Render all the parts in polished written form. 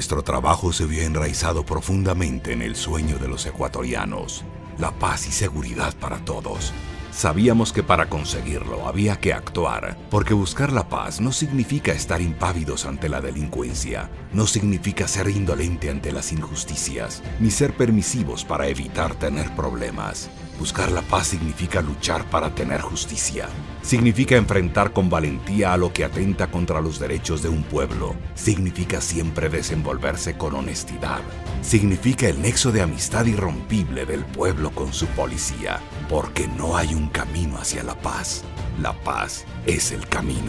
Nuestro trabajo se vio enraizado profundamente en el sueño de los ecuatorianos, la paz y seguridad para todos. Sabíamos que para conseguirlo había que actuar, porque buscar la paz no significa estar impávidos ante la delincuencia, no significa ser indolente ante las injusticias, ni ser permisivos para evitar tener problemas. Buscar la paz significa luchar para tener justicia. Significa enfrentar con valentía a lo que atenta contra los derechos de un pueblo. Significa siempre desenvolverse con honestidad. Significa el nexo de amistad irrompible del pueblo con su policía. Porque no hay un camino hacia la paz. La paz es el camino.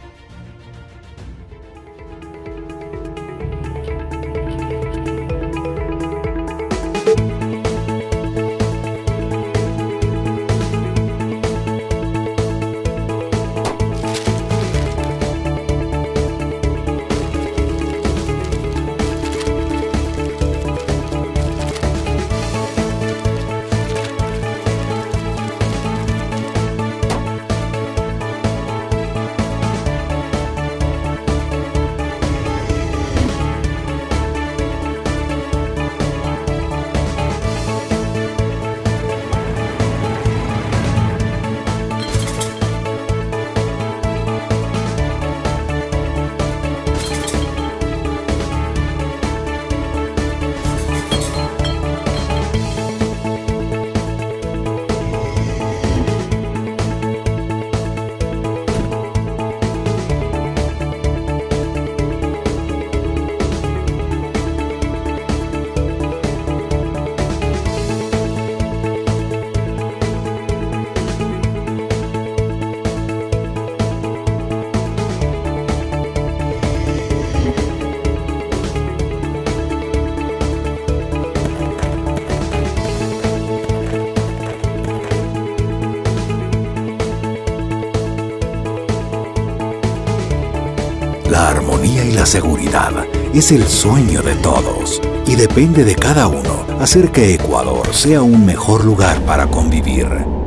La armonía y la seguridad es el sueño de todos y depende de cada uno hacer que Ecuador sea un mejor lugar para convivir.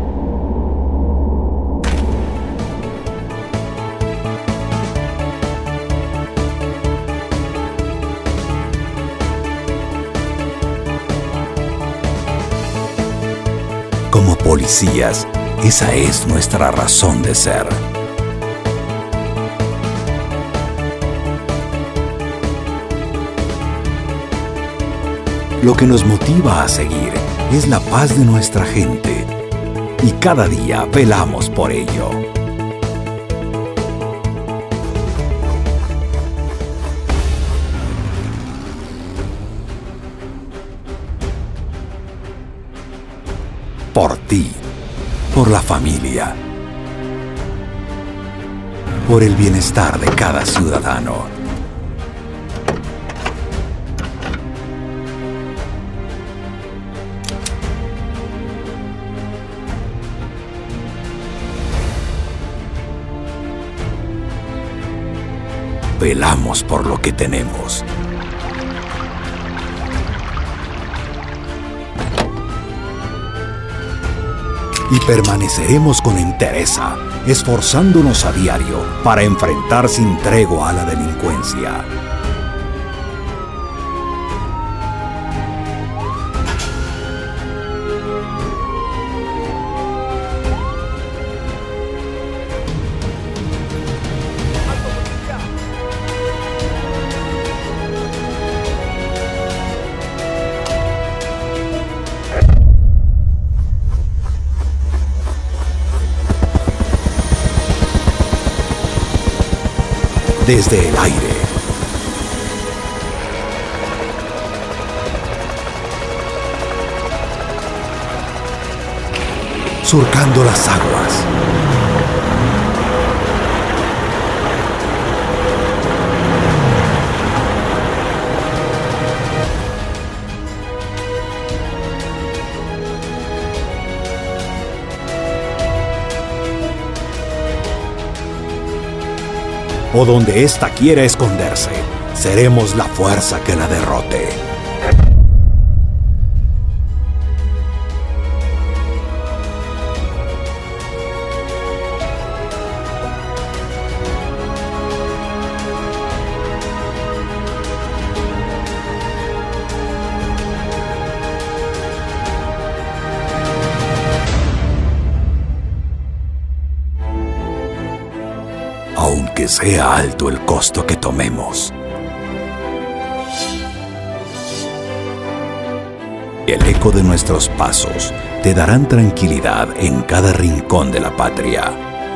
Como policías, esa es nuestra razón de ser. Lo que nos motiva a seguir es la paz de nuestra gente y cada día velamos por ello. Por ti, por la familia, por el bienestar de cada ciudadano. Velamos por lo que tenemos. Y permaneceremos con entereza, esforzándonos a diario para enfrentar sin tregua a la delincuencia. Desde el aire, surcando las aguas, o donde ésta quiera esconderse, seremos la fuerza que la derrote. aunque sea alto el costo que tomemos. El eco de nuestros pasos te darán tranquilidad en cada rincón de la patria.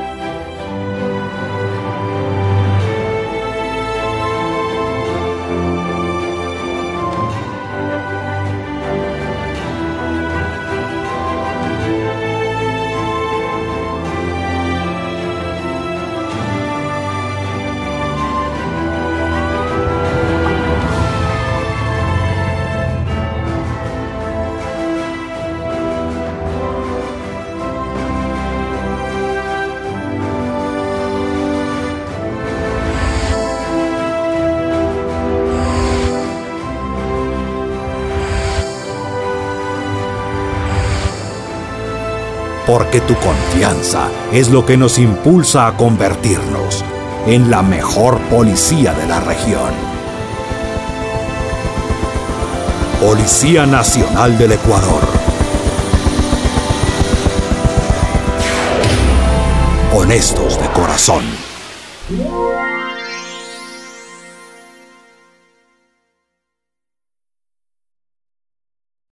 Porque tu confianza es lo que nos impulsa a convertirnos en la mejor policía de la región. Policía Nacional del Ecuador. Honestos de corazón.